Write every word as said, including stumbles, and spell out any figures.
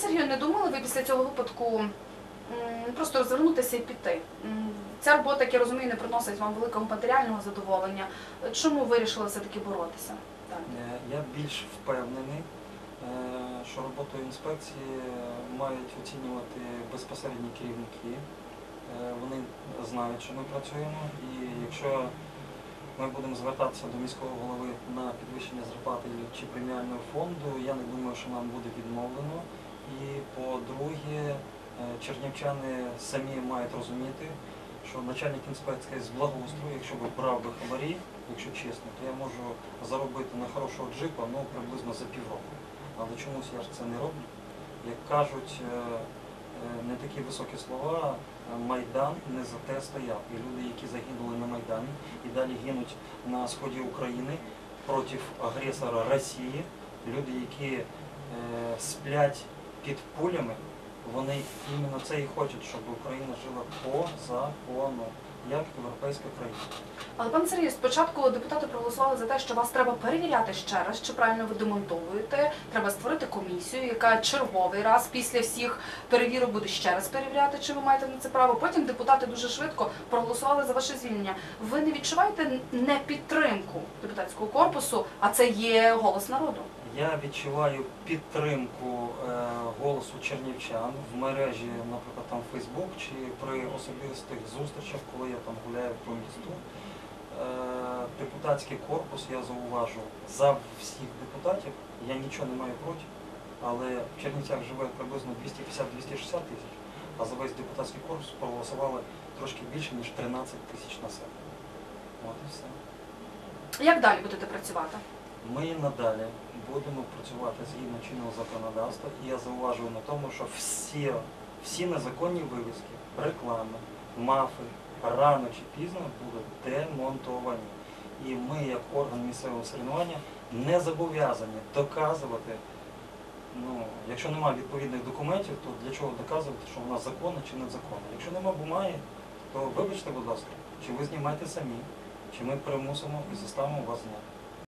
Сергію, не думали ви після цього випадку просто розвернутися і піти? Ця робота, як я розумію, не приносить вам великого матеріального задоволення. Чому вирішили все-таки боротися? Так. Я більш впевнений, що роботу інспекції мають оцінювати безпосередні керівники. Вони знають, що ми працюємо, і якщо ми будемо звертатися до міського голови на підвищення зарплати чи преміального фонду, я не думаю, що нам буде відмовлено. І по-друге, чернівчани самі мають розуміти, що начальник інспекції з благоустрою, якщо б брав би хабарі, якщо чесно, то я можу заробити на хорошого джипа ну, приблизно за півроку. Але чомусь я ж це не роблю. Як кажуть, не такі високі слова, Майдан не за те стояв. І люди, які загинули на Майдані і далі гинуть на сході України проти агресора Росії, люди, які е, сплять під пулями, вони іменно це і хочуть, щоб Україна жила по закону, як європейська країна. Але, пане Сергію, спочатку депутати проголосували за те, що вас треба перевіряти ще раз, чи правильно ви демонтовуєте. Треба створити комісію, яка черговий раз після всіх перевірок буде ще раз перевіряти, чи ви маєте на це право. Потім депутати дуже швидко проголосували за ваше звільнення. Ви не відчуваєте непідтримку депутатського корпусу, а це є голос народу? Я відчуваю підтримку е, голосу чернівчан в мережі, наприклад, там Facebook, чи при особистих зустрічах, коли я там гуляю по місту. Е, депутатський корпус, я зауважу, за всіх депутатів, я нічого не маю проти, але в Чернівцях живе приблизно двісті п'ятдесят - двісті шістдесят тисяч, а за весь депутатський корпус проголосували трошки більше, ніж тринадцять тисяч населення. От і все. Як далі будете працювати? Ми і надалі будемо працювати згідно чинного законодавства, і я зауважую на тому, що всі, всі незаконні вивіски, реклами, мафи, рано чи пізно будуть демонтовані. І ми, як орган місцевого самоврядування, не зобов'язані доказувати, ну, якщо немає відповідних документів, то для чого доказувати, що вона законна чи незаконна. Якщо немає бумаги, то вибачте, будь ласка, чи ви знімаєте самі, чи ми примусимо і заставимо вас зняти.